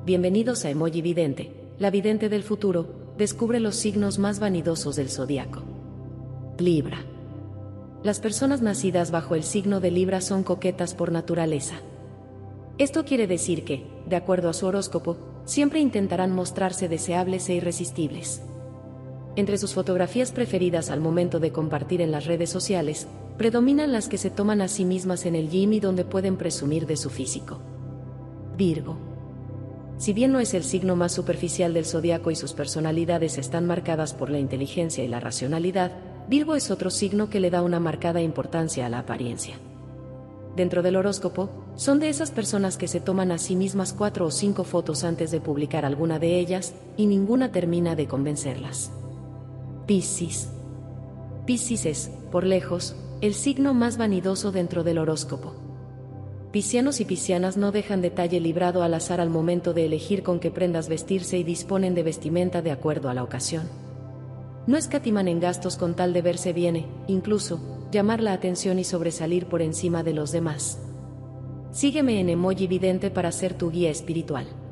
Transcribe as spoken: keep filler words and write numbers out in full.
Bienvenidos a Emoji Vidente, la vidente del futuro. Descubre los signos más vanidosos del zodiaco. Libra. Las personas nacidas bajo el signo de Libra son coquetas por naturaleza. Esto quiere decir que, de acuerdo a su horóscopo, siempre intentarán mostrarse deseables e irresistibles. Entre sus fotografías preferidas al momento de compartir en las redes sociales, predominan las que se toman a sí mismas en el gym y donde pueden presumir de su físico. Virgo. Si bien no es el signo más superficial del zodiaco y sus personalidades están marcadas por la inteligencia y la racionalidad, Virgo es otro signo que le da una marcada importancia a la apariencia. Dentro del horóscopo, son de esas personas que se toman a sí mismas cuatro o cinco fotos antes de publicar alguna de ellas, y ninguna termina de convencerlas. Piscis. Piscis es, por lejos, el signo más vanidoso dentro del horóscopo. Piscianos y piscianas no dejan detalle librado al azar al momento de elegir con qué prendas vestirse y disponen de vestimenta de acuerdo a la ocasión. No escatiman en gastos con tal de verse bien, incluso, llamar la atención y sobresalir por encima de los demás. Sígueme en Emoji Vidente para ser tu guía espiritual.